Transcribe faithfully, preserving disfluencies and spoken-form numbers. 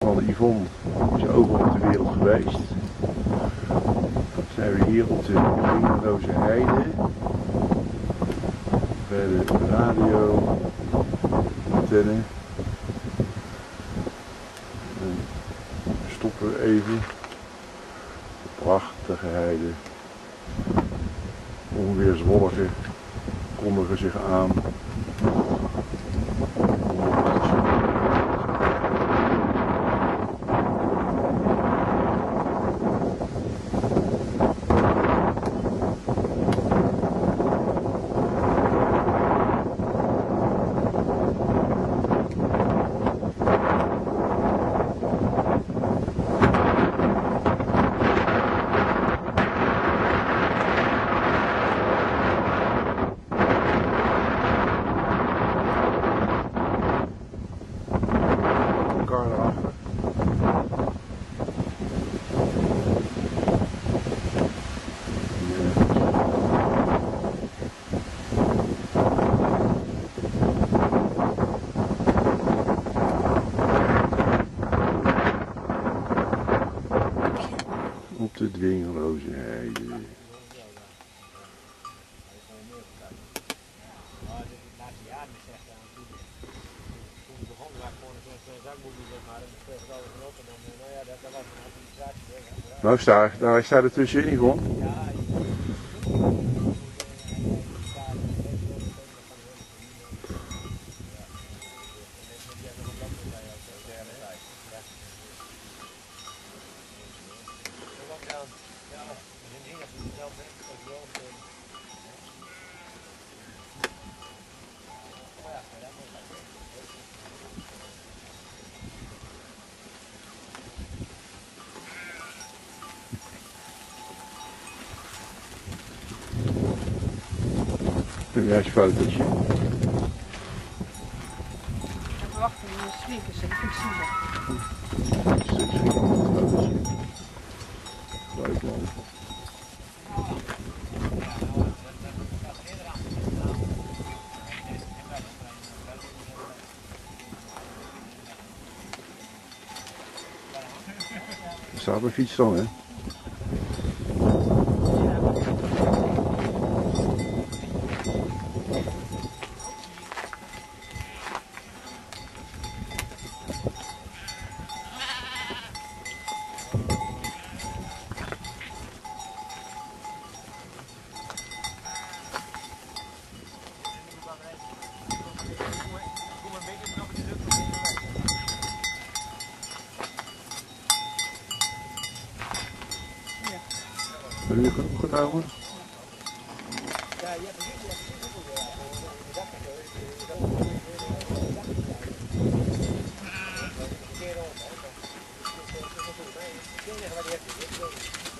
van Yvonne is overal op de wereld geweest. Dan zijn we hier op de Vingeloze Heide. Bij de radioantenne. En we stoppen even. De prachtige heide. Onweerswolken kondigen zich aan. Op de Dwingeloze Heide. Nou, daar, daar staat er tussenin gewoon. Ja, is een fotootje. Even wachten, die slinkers, dat vind ik zielig. Een stuk fotootje. Leuk man. Er staat een fiets dan, hè? Hebben jullie genoeg genomen? Ja, je hebt een